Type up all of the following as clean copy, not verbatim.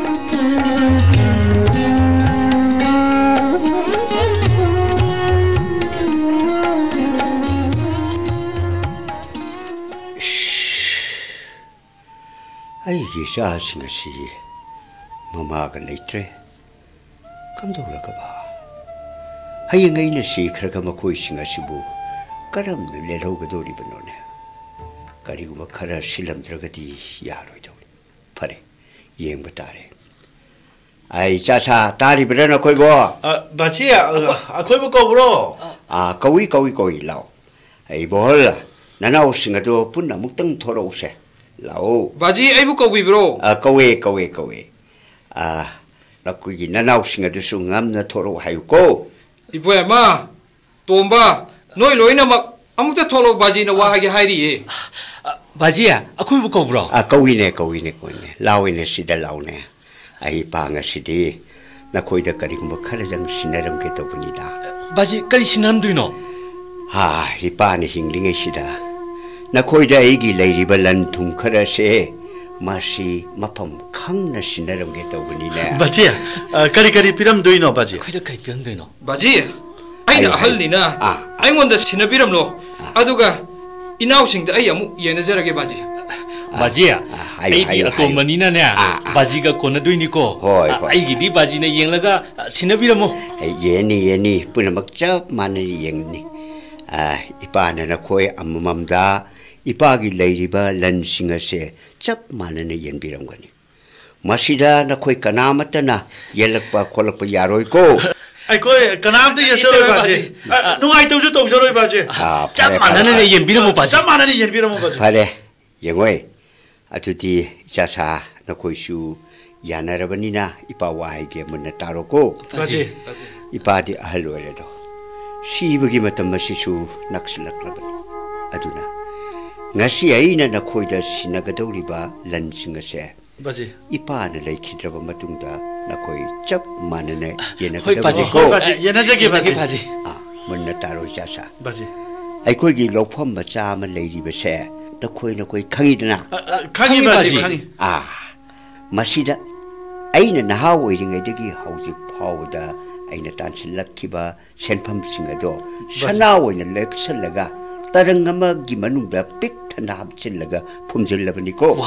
아이기 자신 것이 mamaga leitre kamdora ka ba hay ngai na si khra ka makoi singa sibu karam ne lelo ga dori banone kari gu khara silam dragadi yaroi do pare yeng batare ai cha sa tari brana koi bo bachi akoi bo ko bro kawi lao ai bol nanau singa do punna muktang thoro use lao baji ai bu kawi bro kawi 나꾸기 나나우싱아 두수 ngamna thoro hayuko ipoya ma tomba noi loina mak amukta tholo baji na wa hagi hairi e baji ya akoi bu ko bro kawine kone lawine sida lawne ai panga sidi na koida kari kumba khaladang sinaram ke tobunida baji kari sinam duino ha hipani hinglinge sida na koida igi leiriba lan thum kharase 마시 마팜 강나 신나름 게 떠보니네 바지 까리 피람 도이노 바지 그저 까리 피람 도이노 바지 아이나 할리나 아이원다 신나 피람로 아두가 이나우싱다 아이 아무 예나저라게 바지 바지야 아이디 아토마니나네 바지가 코나 도이니코 아이기디 바지네 옌라가 신나 피람모 예니 뿌나막자 마네 옌니 이빠나나 코에 암맘다 이빠기 레이리바 런싱어세 짭 마네네 옌비람거니 마시다 나코이 까나마타나 옐락바 콜락바 야로이고 아이 코이 까나마타 예서로이 바지 누가이 또주 동서로이 바지 짭 마네네 옌비람모 바지 짭 마네네 옌비람모 바지 파레 영오이 아투디 자사 나코이슈 야나라바니나 이빠와이게 문나 따로고 바지 이빠디 아할로레도 시부기 마탄 마시슈 낙슬락라바니 아두나 ngasi aina na khoida sinagadoriba lansingase baji ipana laikhidraba matungda na khoi chap manane yena hoi baji yena jage baji munna taro jasa baji ai khoi gi lofam macha ma leiriba se ta khoi na khoi khangidana khangi baji khangi masida aina na hawoiringai dagi hauji phawda aina tansilakkiba senpham singado sanawoina lepsallaga tarangama gi manungda pik thana hapchillaga phumjillabani ko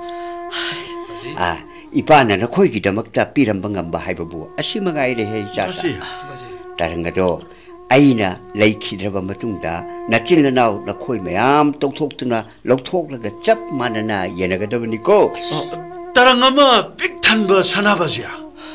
ipana na khoi gi damakta piramba ngamba haibabu asimangai re he jasa tarangado aina laikhidraba matungda nachilna naw na khoi mayam tokthoktuna lokthoklaga chap manana yenagadabani ko tarangama pik thanba sanabajiya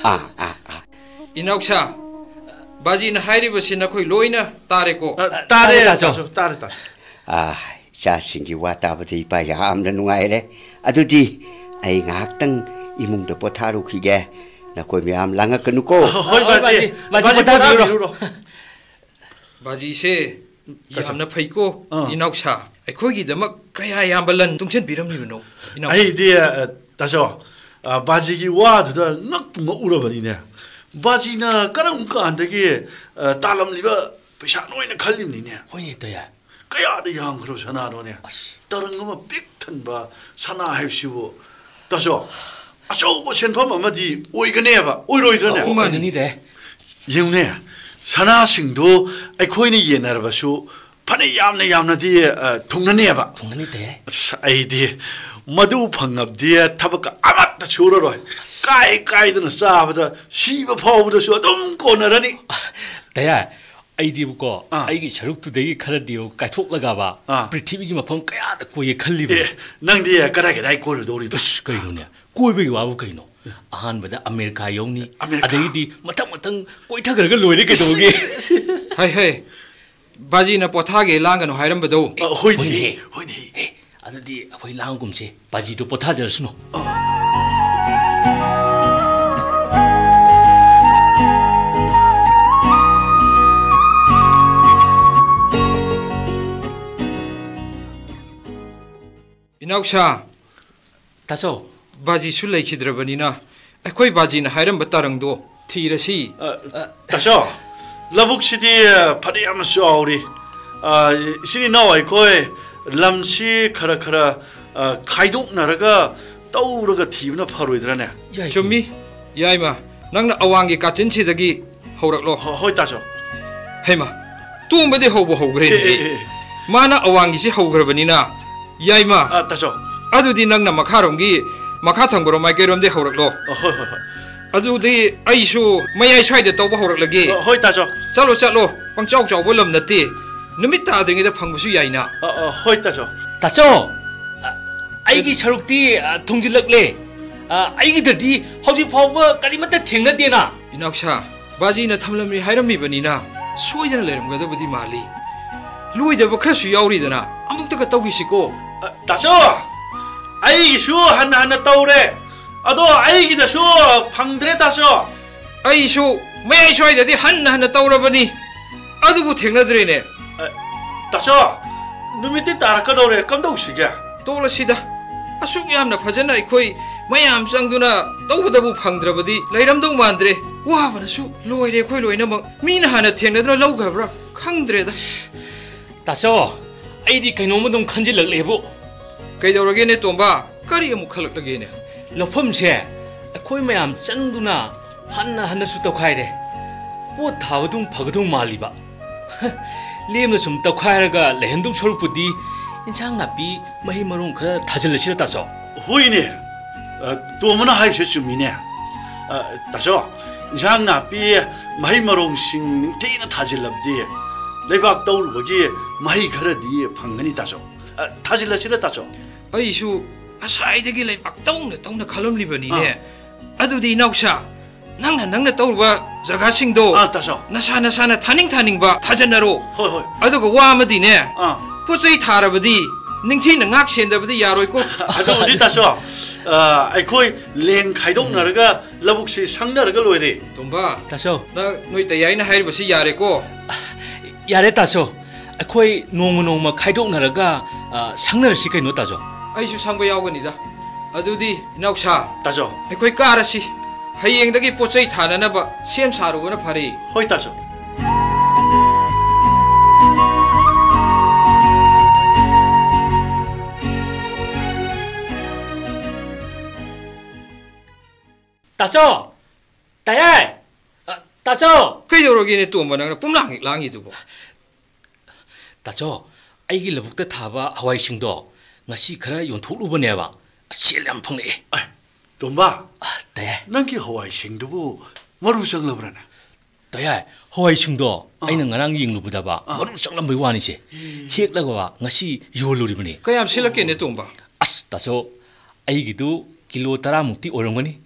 inauksa 바지 나 하이리버시 나 거의 로이나 따레고 따레죠 따레 자신기 왔다부터 이빠야 아무나 누가이래 아두디 아이 ngaktang 이몽도 포타루 키게 나 거의 미암 랑아 끊고 바지 포타루 바지세 야암나 페이고 이나옥사 아이코기데막 가야 얌발란 뚱첸 비람니노 아이디야 다죠 바지기 와두다 넉 울어버리네 바지나 까랑까 안 되게 딸람리가 비샤 노이나 칼림니네 호이도야 까야도 양 그러 전화노네 다른 거만 빅튼 바 사나 합시고 다죠 아쇼 뭐 senpham amadi 오이그네 봐 오이로이드네 오마니데 영네 사나싱도 아이코이니 예나르바슈 파네 얌나디 동나네 봐 동나니데 아이디 मधु फंगबदिया थबक अमत छोररोय काइदन चाबद सिब फाउबदसु अदुम कोनरनी दया आइदिबको आइगी सरुक्तुदेगी खरदियो काइथोक्लगाबा पृथ्वीगी मफम कयाद कोये खल्लिबे नंगदि कदाई कोरदोरि बस कइनोने कोइबेगी वाबु कइनो अहानबदा अमेरिका यौनी अदैदी मतंग कोइथगरगा लोइरे कइदोगी हाय बाजीना पोथागे लांगनो हाइरमबदो होइनी अदुदी अखोइ लांगुमसे बाजीदो पोथाजरसनो इनाउसा ताचो बाजी सु लेखिद्रबनिना अखोइ बाजीना हाइरम बतारंगदो थीरसी ताचो लबुकसिदी फरियाम सौरी सिनी नौ अखोइ lamsi khara खाइदोक नरगा 떠오르가 티브나 파로이더라네. 좀미 야이마 낭나 아왕기 까친치다기 호락로. 허이 따죠. 헤마 뚜음바디 호보 호그레니. 마나 아왕기시 호그러버니나 야이마. 따죠. 아두디 낭나 마카롱기 마카탕보로 마이케롬데 호락로. 허이. 아두디 아이수 마야이 사이데 떠보 호락라기. 허이 따죠. 짤로 빵짜오 짜오 볼람 나티. 누밋 따드ring이다 방부수 야이나. 허이 따죠. 따죠. 아이기 서룩디 통질럭래. 아이기들디 허지 파우버 까리마다 탱나데나. 이낙샤 바지나 탐람리 하이람미버니나 소이드나 레름가다부디 말리. 루이데버 크라수 야우리드나 아무것도가 떠기시고. 따죠. 아이기 슈 하나 떠오래. 아도 아이기다 슈 방드레 따죠. 아이수 마야이 사이데디 하나 떠오라버니. 아두부 탱나드레네. 따죠. 누미티 따라가도래 깜짝이야. 떠올라시다. 아숙 얌나 파잖아 이코이 마얌 쌍두나 떠보다부 방드라버디 라이람도 만드레 와바나수 로이레 코이 로이나 막 미나 하나 탱나드나 라우가브라 강드레다. 따죠. 아이디 그놈은 간질럭래부. 그이더러게네 톰바 까리 아무 칼럭라게네. 러펌세 코이 마얌 짱두나 하나 수 떡하이래. 뽀 타우둥 파그둥 말리바. 렘나 좀 떡하이라가 레hen동 서룩부디 인상 나비 마히마롱 그래 다질러 싫었다죠. 호이네. 또무나 하이셔주미네. 따죠. 인상 나비 마히마롱싱 테이나 다질럽디. 레박 떠올보기 마히 가라디 방간이 따죠. 다질러 싫었다죠. 아이수 아사이데기 레박 떠나 칼럼리버니네. 아두디 이나우샤 낭나 떠올바 자가싱도. 따죠. 나사나 타닝바 다전나로. 허이. 아두가 와마디네. 포스이 타라버디 닝티는 악센다버디 야로이고. 아도 어디 따죠. 아이코이 랭 카이동 나르가 라북시 상나르가 로이리. 톰바 따죠. 나 너희 때 야이나 하이버시 야레고. 야래 따죠. 코이 농마 카이동 나라가 상나르시 그이 놓다죠. 아이수 상부 야오거니다. 아두디 이나우샤 따죠. 아이코이 까라시 하이eng다기 포스이 타나나바 시엠 사루거나 파리. 허이 따죠. 따죠. 따야. 따죠. 그이더러기네 톰바나 뿜랑이두고. 따죠. 아이기 러북다 타바 하와이싱도 ngasi khara yonthoklubanewa selam phongle. 톰바. 네. 난기 하와이싱도 마루상 러브라나. 따야 하와이싱도 아이는 ngarang yinglubuda바 마루상 람bai waniche. heklaga ngasi yoluribani. 그야 실럽게네 톰바. as 따죠. 아이기도 kilo 10 mukti oramgani.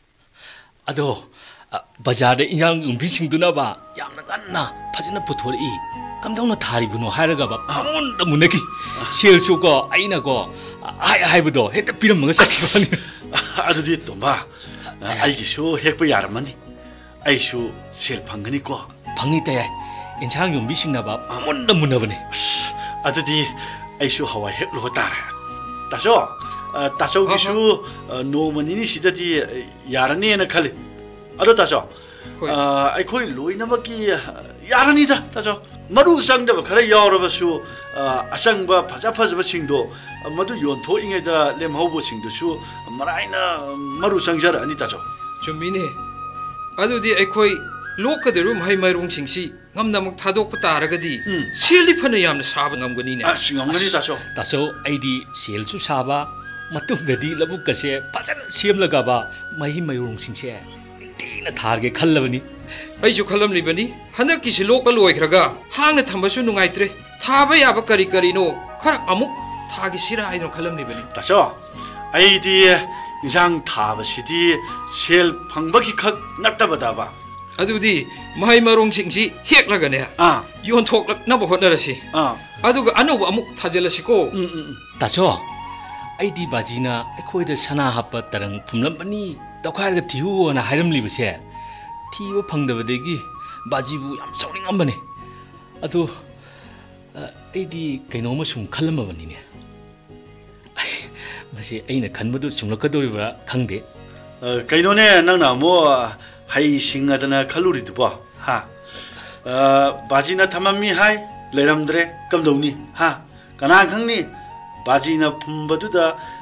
ado bazar injang umpisingduna ba yamna ganna phajana puthori kamdongna tharibunu hairaga ba amonda munaki selsu ko aina ko haibudo heta piramanga sakibani. 아두디 톰바. 아이기 슈 핵부 야람만디. 아이슈 셀 방간이 거. 방니 때 인상 umpising나 바 amonda munabani. 아두디 아이슈 하와 핵로 따라. 따죠. 따죠 기슈 노머니니 시다디 야라니에나 칼리. 아도 따죠. 아이코이 로이나바기 야라니다 따죠. 마루상다바 카라 여러버슈 아상바 파자파자바 싱도 마두 연토 잉에다 렘호보 싱도슈 마라이나 마루상자라 아니 따죠. 좀미네. 아두디 아이코이 로카데루 마이마이롱 싱시 ngamnamuk thadokpa taragadi seli phana yamna saba ngamgani ne. Singamgani taso. Taso aidi sel su saba matungdadi labuk kase pajan semlaga ba mahi mayurong singse tina tharge khallabani. Aisu khallam libani hanak kisi lokal loikhraga hangna thambasu nungaitre thaba yaba kari kari no khara amuk thagi sira aidro khallam libani. Taso aidi insang thaba sidi sel phangbaki khak natabada ba. Adudi mahai marong singsi heklagane yon thoklak na bohonarasi aduga anuba amuk thajalasiko. Taso aidi bajina ekhoida sana hapa tarang phumlambani tokharga thiu na hairam libase thiu phangdabadegi bajibu yam sawningambani adu aidi kainoma sum khallamabani ne mase aina khanbadu chumlakadoribra khangde kainone nangna mo hai singadana kaluridu ba ha bajina thamami hai leramdre kamdoni ha kana khangni bajina phumbaduda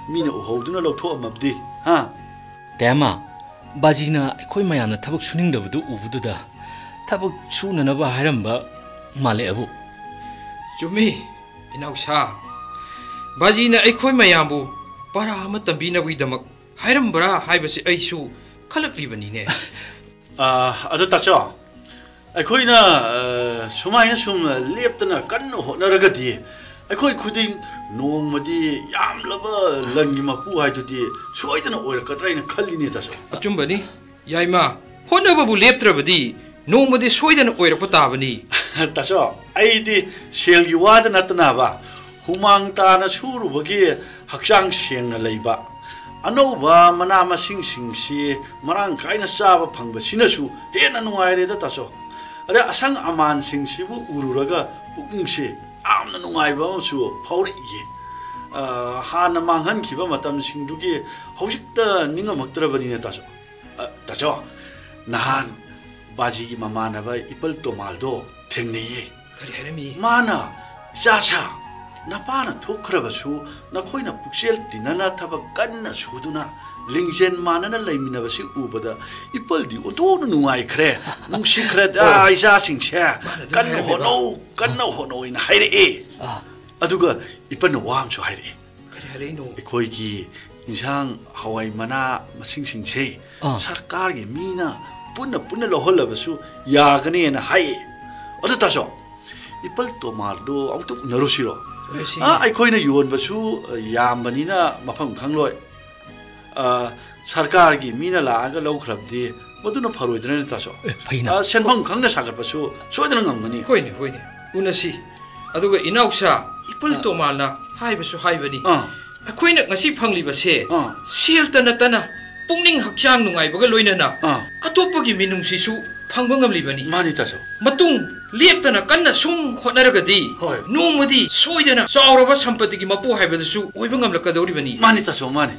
Meena उहौदुना लौथोअमबदि हा तेमा बाजीना अखोई मयामना थबक सुनिंगदबदु उबदुदा थबक सुननबा हायरंबा माले अबु चुमी इनाउसा बाजीना अखोई मयामबु पारा अमा तंबीनबगिदमक हायरंबरा हायबसि अइसु खलकलिबनिने अदो ताचो अखोइना सुमाइना सुम लेप्तना कन्न होनरगदि अखोइ खुदिंग नोंमदि यामलबा लंगी मपु हाइदुदि सोइदना ओइरकद्राइना खल्लिने ताचो अचुंबनी याइमा होनबबु लेप्त्रबदि नोंमदि सोइदना ओइरकप ताबनी ताचो आइदि सेलगी वाद नतनाबा हुमांग ताना सुरुबगी हक्चांग सेंगना लैबा अनौबा मना मसिंग सिंगसी मरांग काइना चाबा फंगबसिनसु हेना नुंगाइरेदा ताचो अरे असंग अमान सिंगसिबु उरुरगा पुंगसे आमना नुंगाइबा मसु फाउरिये हाना मांगहनखिबा मतम सिंगदुगी हौजिकता निंगमक्तरबनिने ताचो ताचो नहान बाजीगी ममानबा इपल तोमालदो थेंगनेये करि हरमी माना चाचा नपाना थोखरबसु नखोइना पुक्सेल तिनना थबक कन्ना सुदुना लिंजेन मानना लैमिनबसि उबदा इपलदि ओतोन नुंगाइख्रे नुंसिख्रे दा इसा सिंगसे कन्ना होनो इन हाइरे अदुगा इपन वामसु हाइरे करि हरेनो एखोइगी इंसांग हवाई मना मसिंग सिंगसे सरकार गे मीना पुन्ना लोहलबसु यागनेना हाइ अदु तासो इपल तोमालदो अमतु नरुसिरो अखोइना योनबसु यामबनिना मफम खंगलोय सरकार की मीना लागा लौख्रबदि मदुना फरोइद्रने तासो फैना सेनफम खंगना सागरबसु सोइदना ngangani होइने उनसी अदुगा इनाउसा इपल तोमालना हाइबसु हाइबनी अखोइना ngasi फंगलिबसे सेलता नतना पुंगनिंग हक्चांग नुंगाइबगा लोइनना अतोपगी मिनुंगसिसु फंगबा ngamlibani मानि तासो मतुंग लेप्तना कन्ना सुम होनरगदि नोंमदि सोइदना चावरबा संपत्तिगी मपु हाइबदसु ओइबा ngamlakadoribani मानि तासो मानि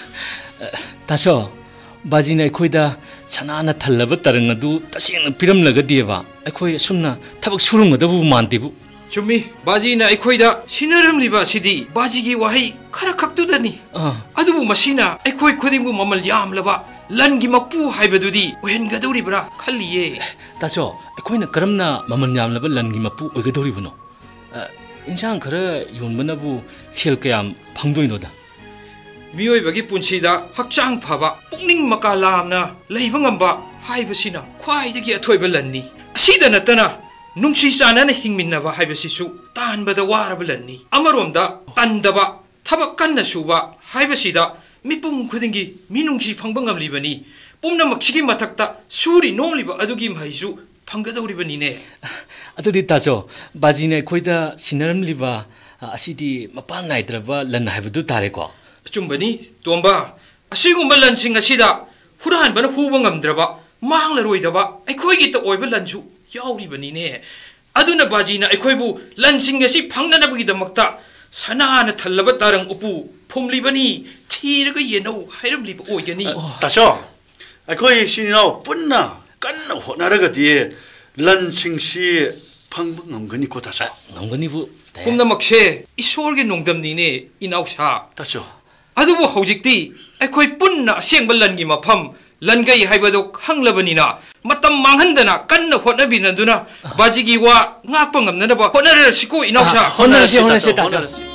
तासो बाजीना अखोइदा सनाना थल्लब तरंग अदु तसेंग पिरमलगदिबा अखोइ सुमना थबक सुरुंगदबु मानदेबु चुम्मी बाजीना अखोइदा सिनरमलिबा सिदि बाजीगी वाहै खरा खक्तुदनी अदुबु मसिना अखोइ खुदिंगु ममल यामलबा लनगी मपु हाइबदुदी ओहेनगदौरिबरा खल्लिये तासो अखोइना करमना ममन यामलबा लनगी मपु ओइगदौरिबनो इंसांग खरा योनबनबु सेल कयाम फंगदोइनोदा मियोइबगी पुंसीदा हक्चांग फबा पुंगनिंग मका लामना लैबा ngamba हाइबसिना ख्वाइदगी अथोइबा लन्नी असिदा नतना नुंसी चानना हिंगमिन्नबा हाइबसिसु तानबदा वारबा लन्नी अमरोमदा तंदबा थबक कन्ना सुबा हाइबसिदा मिपुंग खुदिंगी मिनुंसी फंगबा ngamlibani पुमनमक्सिगी मथक्ता सुरी नोमलिबा अदुगी महाइसु फंगदौरिबनिने अदुदि तासो बाजीना अखोइदा सिनरमलिबा असिदि मपान नाइद्रबा लन हाइबदु तारेको चुंबनी तोंबा असिगुंबा लनसिंग असिदा हुरानबना हुबा ngamद्रबा मांगलरोइदबा अखोइगी त ओइबा लनसु याउरिबनिने अदुना बाजीना अखोइबु लनसिंग असि फंगनबगिदमक्ता सनाना थल्लबा तारंग उपु फुमलिबनी थीरगा येनौ हाइरमलिबा ओइगनी तासो अखोइ सिनिनाव पुन्ना कन्ना होनरगदि लनसिंगसि फंगबा ngamgani ko तासो ngamgani bu पुमनमक्से ईश्वरगी नोंगदमनिने इनाउसा तासो अदुबु हौजिक्ति अखोइ पुन्ना असेंबा लनगी मफम लनगई हाइबदो खंगलबनिना मतम मांगहंदना कन्न होनबिनदुना बाजीगी वा ngakpa ngamnanaba honarasiको इनाउसा honarasi तासो